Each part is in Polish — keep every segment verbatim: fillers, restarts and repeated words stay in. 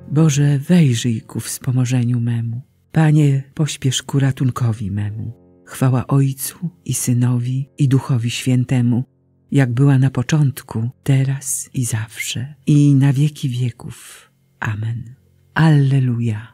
Boże, wejrzyj ku wspomożeniu memu. Panie, pośpiesz ku ratunkowi memu. Chwała Ojcu i Synowi i Duchowi Świętemu, jak była na początku, teraz i zawsze, i na wieki wieków. Amen. Alleluja.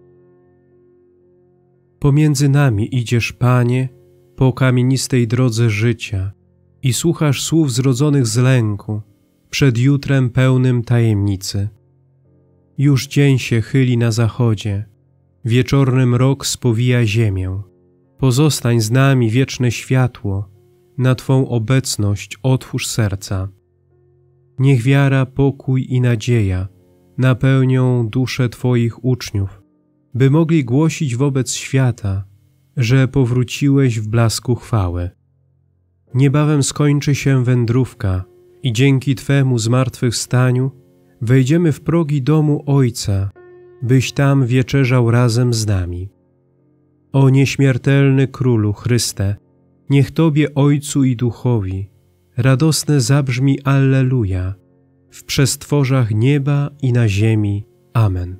Pomiędzy nami idziesz, Panie, po kamienistej drodze życia i słuchasz słów zrodzonych z lęku przed jutrem pełnym tajemnicy. Już dzień się chyli na zachodzie, wieczorny mrok spowija ziemię. Pozostań z nami, wieczne światło, na Twą obecność otwórz serca. Niech wiara, pokój i nadzieja napełnią dusze Twoich uczniów, by mogli głosić wobec świata, że powróciłeś w blasku chwały. Niebawem skończy się wędrówka i dzięki Twemu zmartwychwstaniu wejdziemy w progi domu Ojca, byś tam wieczerzał razem z nami. O nieśmiertelny Królu Chryste, niech Tobie, Ojcu i Duchowi, radosne zabrzmi Alleluja w przestworzach nieba i na ziemi. Amen.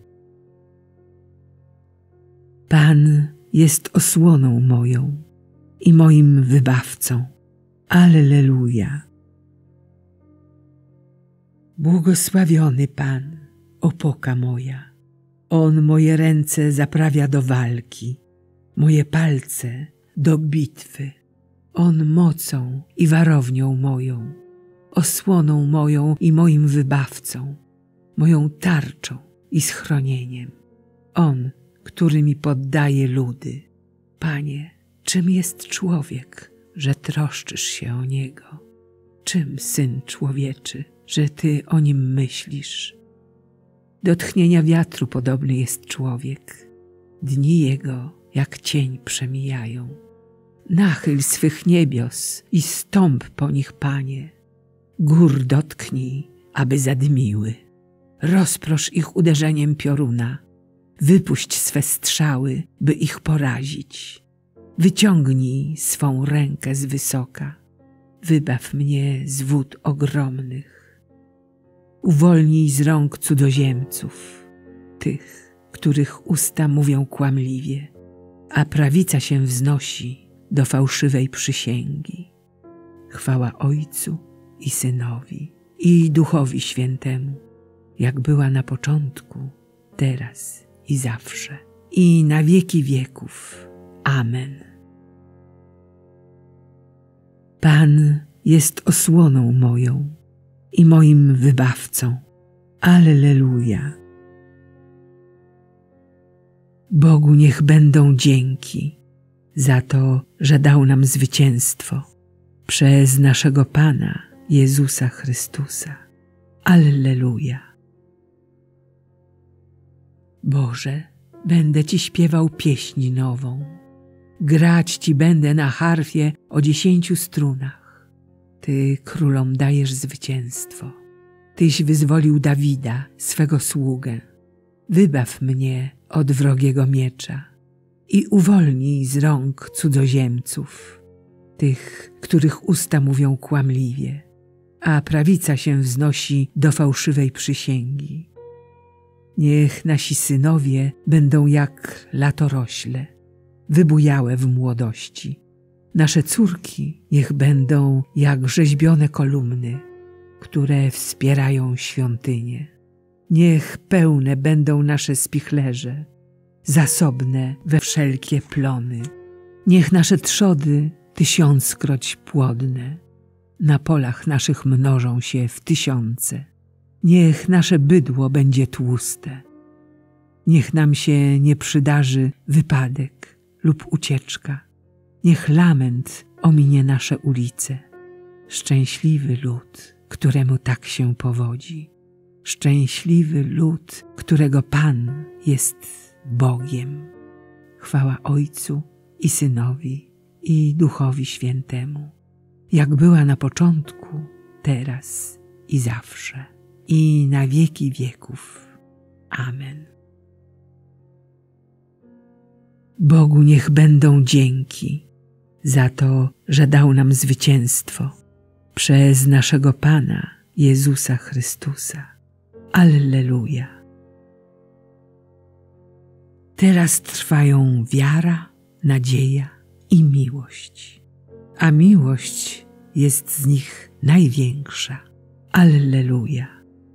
Pan jest osłoną moją i moim wybawcą. Alleluja. Błogosławiony Pan, opoka moja. On moje ręce zaprawia do walki, moje palce do bitwy. On mocą i warownią moją, osłoną moją i moim wybawcą, moją tarczą i schronieniem. On, który mi poddaje ludy. Panie, czym jest człowiek, że troszczysz się o niego? Czym syn człowieczy, że Ty o nim myślisz? Do tchnienia wiatru podobny jest człowiek. Dni jego jak cień przemijają. Nachyl swych niebios i stąp po nich, Panie. Gór dotknij, aby zadmiły. Rozprosz ich uderzeniem pioruna. Wypuść swe strzały, by ich porazić. Wyciągnij swą rękę z wysoka. Wybaw mnie z wód ogromnych. Uwolnij z rąk cudzoziemców, tych, których usta mówią kłamliwie, a prawica się wznosi do fałszywej przysięgi. Chwała Ojcu i Synowi i Duchowi Świętemu, jak była na początku, teraz i zawsze, i na wieki wieków. Amen. Pan jest osłoną moją i moim wybawcą. Alleluja. Bogu niech będą dzięki za to, że dał nam zwycięstwo przez naszego Pana Jezusa Chrystusa. Alleluja. Boże, będę Ci śpiewał pieśń nową. Grać Ci będę na harfie o dziesięciu strunach. Ty królom dajesz zwycięstwo. Tyś wyzwolił Dawida, swego sługę. Wybaw mnie od wrogiego miecza i uwolnij z rąk cudzoziemców, tych, których usta mówią kłamliwie, a prawica się wznosi do fałszywej przysięgi. Niech nasi synowie będą jak latorośle, wybujałe w młodości. Nasze córki niech będą jak rzeźbione kolumny, które wspierają świątynię. Niech pełne będą nasze spichlerze, zasobne we wszelkie plony. Niech nasze trzody tysiąckroć płodne, na polach naszych mnożą się w tysiące. Niech nasze bydło będzie tłuste. Niech nam się nie przydarzy wypadek lub ucieczka. Niech lament ominie nasze ulice. Szczęśliwy lud, któremu tak się powodzi. Szczęśliwy lud, którego Pan jest Bogiem. Chwała Ojcu i Synowi i Duchowi Świętemu, jak była na początku, teraz i zawsze, i na wieki wieków. Amen. Bogu niech będą dzięki za to, że dał nam zwycięstwo przez naszego Pana Jezusa Chrystusa. Alleluja. Teraz trwają wiara, nadzieja i miłość, a miłość jest z nich największa. Alleluja.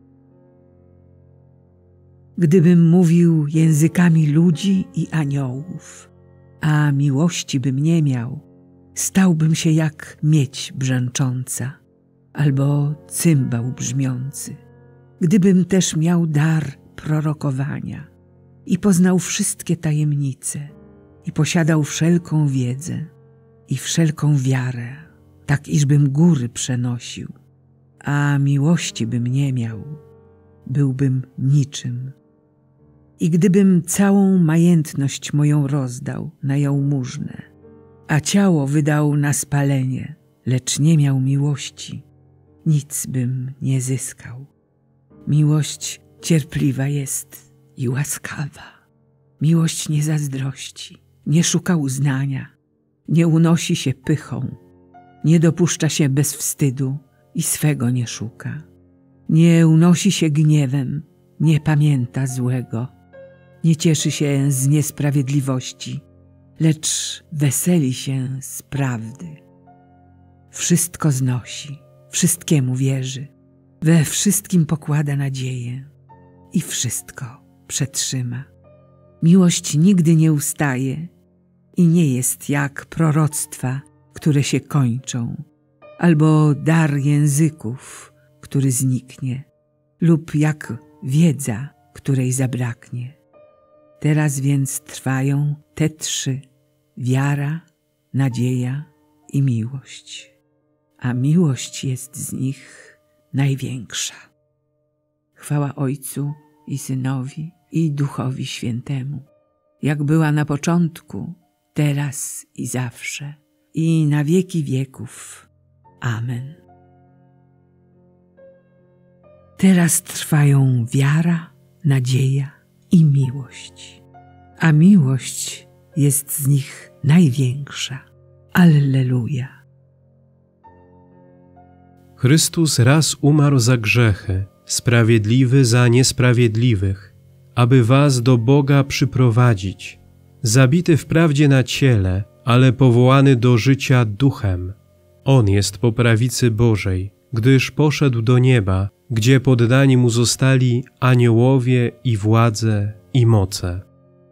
Gdybym mówił językami ludzi i aniołów, a miłości bym nie miał, stałbym się jak miedź brzęcząca albo cymbał brzmiący. Gdybym też miał dar prorokowania i poznał wszystkie tajemnice i posiadał wszelką wiedzę i wszelką wiarę, tak iżbym góry przenosił, a miłości bym nie miał, byłbym niczym. I gdybym całą majętność moją rozdał na jałmużnę, a ciało wydał na spalenie, lecz nie miał miłości, nic bym nie zyskał. Miłość cierpliwa jest i łaskawa. Miłość nie zazdrości, nie szuka uznania, nie unosi się pychą, nie dopuszcza się bez wstydu i swego nie szuka. Nie unosi się gniewem, nie pamięta złego, nie cieszy się z niesprawiedliwości, lecz weseli się z prawdy. Wszystko znosi, wszystkiemu wierzy, we wszystkim pokłada nadzieję i wszystko przetrzyma. Miłość nigdy nie ustaje i nie jest jak proroctwa, które się kończą, albo dar języków, który zniknie, lub jak wiedza, której zabraknie. Teraz więc trwają te trzy: wiara, nadzieja i miłość, a miłość jest z nich największa. Chwała Ojcu i Synowi i Duchowi Świętemu, jak była na początku, teraz i zawsze, i na wieki wieków. Amen. Teraz trwają wiara, nadzieja i miłość, a miłość jest z nich największa. Alleluja. Chrystus raz umarł za grzechy, sprawiedliwy za niesprawiedliwych, aby was do Boga przyprowadzić. Zabity wprawdzie na ciele, ale powołany do życia duchem. On jest po prawicy Bożej, gdyż poszedł do nieba, gdzie poddani mu zostali aniołowie i władze i moce.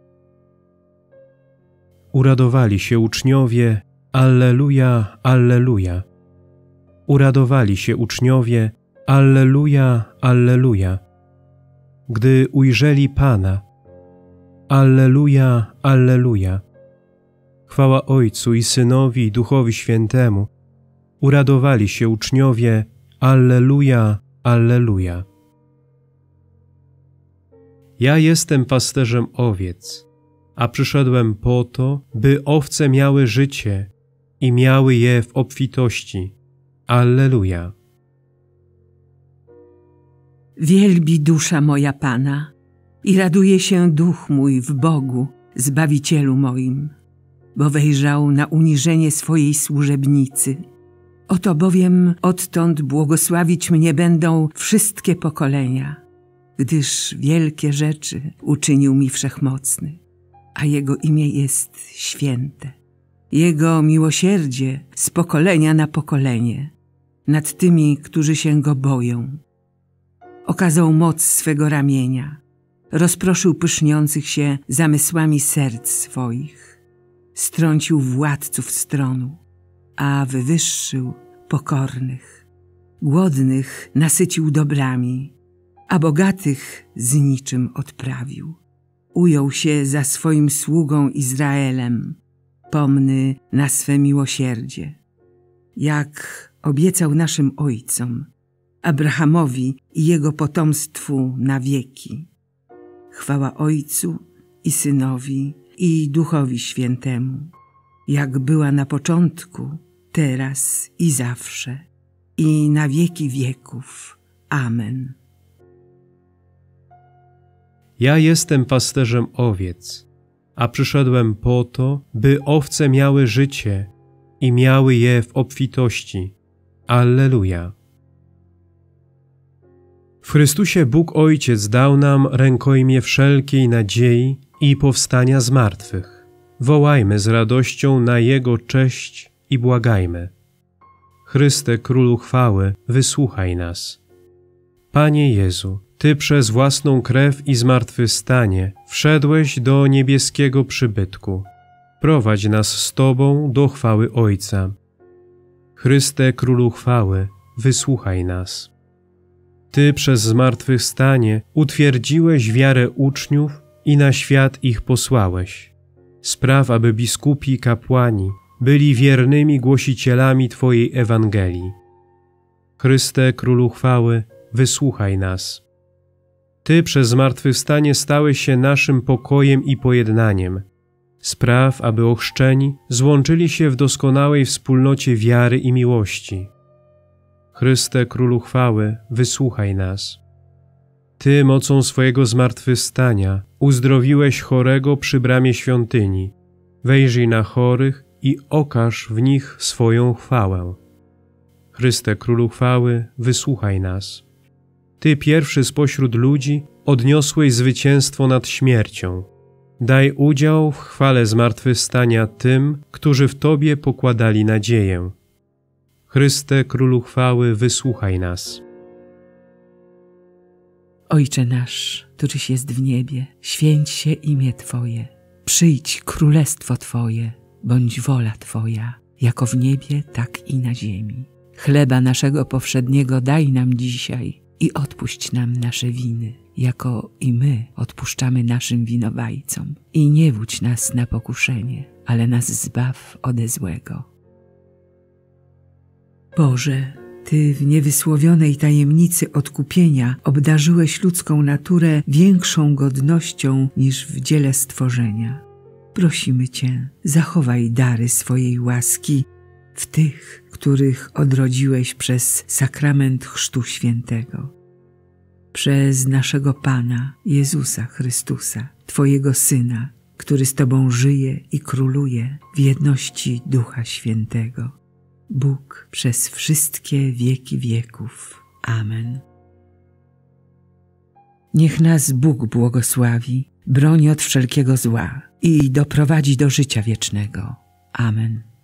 Uradowali się uczniowie, Alleluja, Alleluja. Uradowali się uczniowie, Alleluja, Alleluja. Gdy ujrzeli Pana, Alleluja, Alleluja. Chwała Ojcu i Synowi i Duchowi Świętemu. Uradowali się uczniowie, Alleluja, Alleluja. Ja jestem pasterzem owiec, a przyszedłem po to, by owce miały życie i miały je w obfitości. Alleluja. Wielbi dusza moja Pana i raduje się duch mój w Bogu, Zbawicielu moim, bo wejrzał na uniżenie swojej służebnicy. Oto bowiem odtąd błogosławić mnie będą wszystkie pokolenia, gdyż wielkie rzeczy uczynił mi Wszechmocny, a Jego imię jest święte. Jego miłosierdzie z pokolenia na pokolenie nad tymi, którzy się Go boją. Okazał moc swego ramienia, rozproszył pyszniących się zamysłami serc swoich, strącił władców stronu, a wywyższył pokornych. Głodnych nasycił dobrami, a bogatych z niczym odprawił. Ujął się za swoim sługą Izraelem, pomny na swe miłosierdzie, jak obiecał naszym ojcom, Abrahamowi i jego potomstwu na wieki. Chwała Ojcu i Synowi i Duchowi Świętemu, jak była na początku, teraz i zawsze, i na wieki wieków. Amen. Ja jestem pasterzem owiec, a przyszedłem po to, by owce miały życie i miały je w obfitości. Alleluja. W Chrystusie Bóg Ojciec dał nam rękojmię wszelkiej nadziei i powstania z martwych. Wołajmy z radością na Jego cześć i błagajmy. Chryste, Królu chwały, wysłuchaj nas. Panie Jezu, Ty przez własną krew i zmartwychwstanie wszedłeś do niebieskiego przybytku. Prowadź nas z Tobą do chwały Ojca. Chryste, Królu chwały, wysłuchaj nas. Ty przez zmartwychwstanie utwierdziłeś wiarę uczniów i na świat ich posłałeś. Spraw, aby biskupi i kapłani byli wiernymi głosicielami Twojej Ewangelii. Chryste, Królu chwały, wysłuchaj nas. Ty przez zmartwychwstanie stałeś się naszym pokojem i pojednaniem. Spraw, aby ochrzczeni złączyli się w doskonałej wspólnocie wiary i miłości. Chryste, Królu chwały, wysłuchaj nas. Ty mocą swojego zmartwychwstania uzdrowiłeś chorego przy bramie świątyni. Wejrzyj na chorych i okaż w nich swoją chwałę. Chryste, Królu chwały, wysłuchaj nas. Ty pierwszy spośród ludzi odniosłeś zwycięstwo nad śmiercią. Daj udział w chwale zmartwychwstania tym, którzy w Tobie pokładali nadzieję. Chryste, Królu chwały, wysłuchaj nas. Ojcze nasz, któryś jest w niebie, święć się imię Twoje. Przyjdź królestwo Twoje, bądź wola Twoja, jako w niebie, tak i na ziemi. Chleba naszego powszedniego daj nam dzisiaj i odpuść nam nasze winy, jako i my odpuszczamy naszym winowajcom. I nie wódź nas na pokuszenie, ale nas zbaw ode złego. Boże, Ty w niewysłowionej tajemnicy odkupienia obdarzyłeś ludzką naturę większą godnością niż w dziele stworzenia. Prosimy Cię, zachowaj dary swojej łaski w tych, których odrodziłeś przez sakrament Chrztu Świętego. Przez naszego Pana Jezusa Chrystusa, Twojego Syna, który z Tobą żyje i króluje w jedności Ducha Świętego. Bóg przez wszystkie wieki wieków. Amen. Niech nas Bóg błogosławi, broni od wszelkiego zła i doprowadzi do życia wiecznego. Amen.